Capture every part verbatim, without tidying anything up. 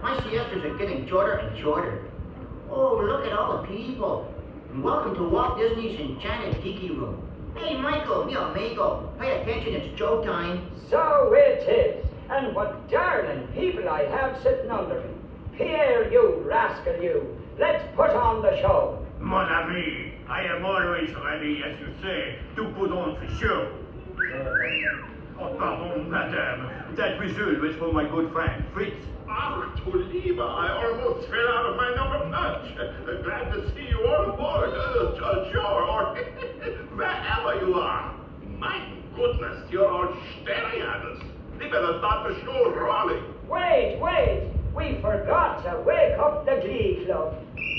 My siestas are getting shorter and shorter. Oh, look at all the people. And welcome to Walt Disney's Enchanted Tiki Room. Hey, Michael, mi amigo, pay attention, it's showtime. So it is. And what darling people I have sitting under me. Pierre, you rascal, you. Let's put on the show. Mon ami, I am always ready, as you say, to put on the show. Oh, pardon, madame. That whistle was for my good friend, Fritz. Ach, du Lieber, I almost fell out of my number punch. Uh, glad to see you all aboard. Uh, uh, sure, or wherever you are. My goodness, you're all staring at us. They better start the show rolling. Wait, wait. We forgot to wake up the Glee Club.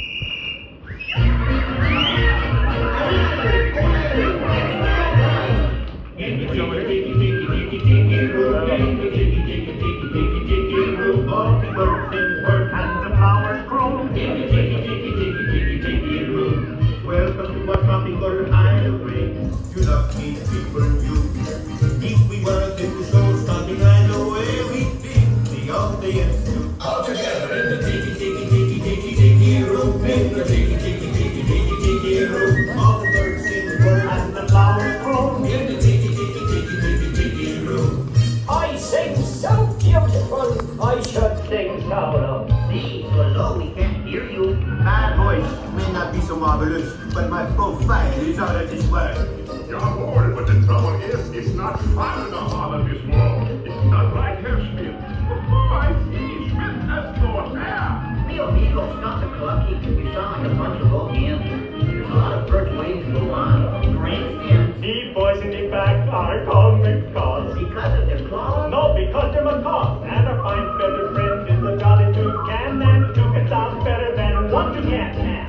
In the tiki tiki tiki tiki room, in the tiki tiki tiki tiki tiki room, all the birds sing bird and the flowers grow. In the tiki tiki tiki tiki tiki room, welcome to our tropical hideaway. You lucky people, you. If we were to show something hideaway, we'd be the audience too. All together in the tiki tiki tiki tiki tiki room, in the tiki tiki tiki tiki tiki room, all the birds sing bird and the flowers grow. In the tiki tiki tiki tiki tiki room. I sing so beautiful, I should sing louder. See, so low we can't hear you. My voice may not be so marvelous, but my profile is out of this world. You're bored, but the trouble is, it's not fun in the heart of this world. It's not like Herr Schmidt. Oh, I see, Schmidt has no hair. Mi amigo, stop the clucky. You sound like a bunch of old hymns. There's a lot of birds waiting to go on. Grandstands. The boys in the back are called macaws. Because of their claws? No, because they're macaws. And our fine feathered friend is a jolly toucan. And the toucan sounds better than one toucan.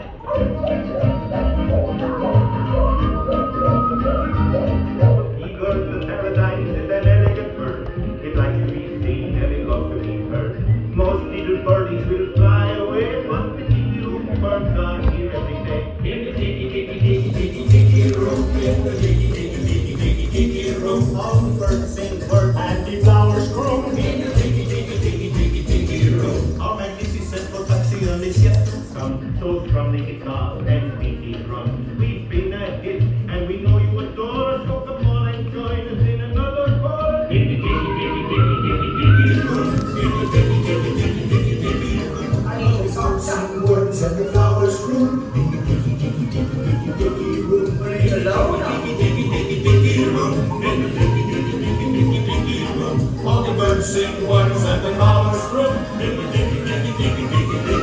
Eagles of paradise is an elegant bird. It likes to be seen and it loves to be heard. Most little birdies will fly away, but the tiki room birds are here every day. In the tiki tiki tiki tiki tiki room, in the tiki tiki tiki tiki tiki room, all the birds sing bird and the flowers grow. In the tiki tiki tiki tiki tiki room, our magnificent production is yet to come. So from the guitar and beating drums, we've been a hit, and we know you adore us. So come on and join us in another chorus. In the tiki tiki tiki tiki tiki room, in the tiki tiki tiki tiki tiki room, I always heard some words and the flowers grew. In the tiki tiki tiki tiki tiki room, praise the Lord. Tiki tiki tiki tiki room, in the tiki tiki tiki tiki tiki room, all the birds sing words and the flowers grow. In the tiki tiki tiki tiki tiki